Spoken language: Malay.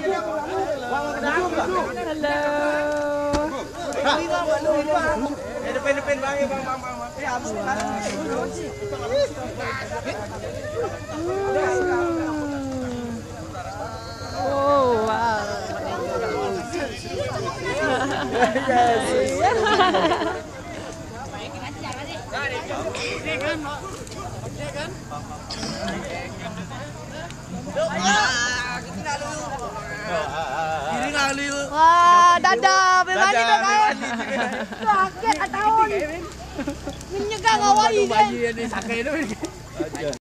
Depan bang. Oh wow. Wah, dadah, bebani dong kayak. Sakit atau? Minyak gak ngawai kan?